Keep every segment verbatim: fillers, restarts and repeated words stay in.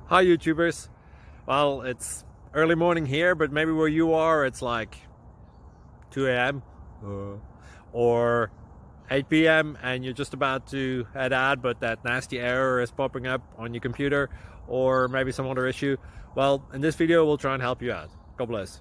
Hi YouTubers. Well, it's early morning here, but maybe where you are it's like two A M uh, or eight P M and you're just about to head out, but that nasty error is popping up on your computer, or maybe some other issue. Well, in this video we'll try and help you out. God bless.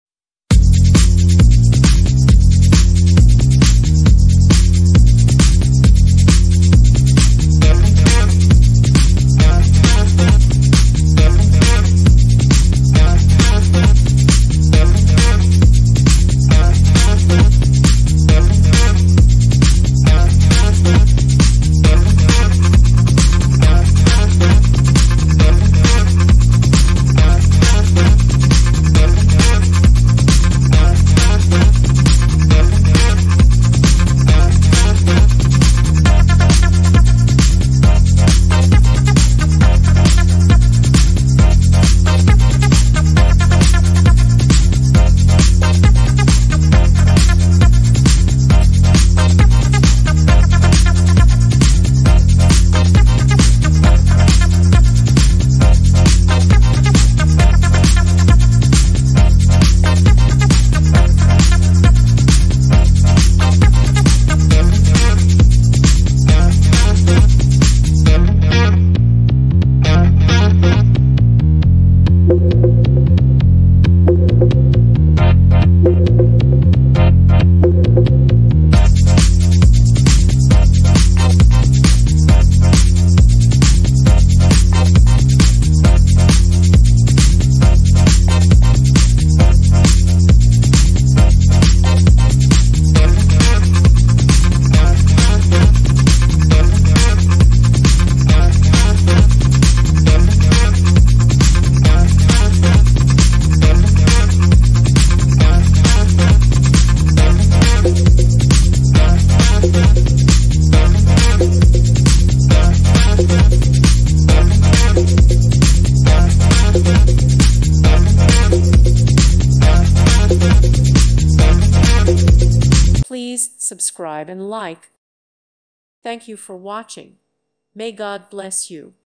Please subscribe and like. Thank you for watching. May God bless you.